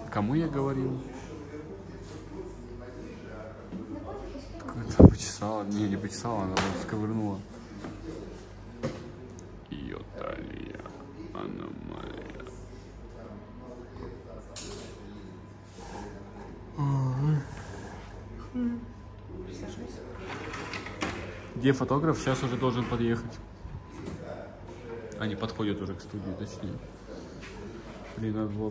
Кому я говорил? Какая-то почесала. Не почесала, она просто сковырнула. Ее талия. Аномалия. Где фотограф? Сейчас уже должен подъехать. Они подходят уже к студии, точнее. Блин, надо было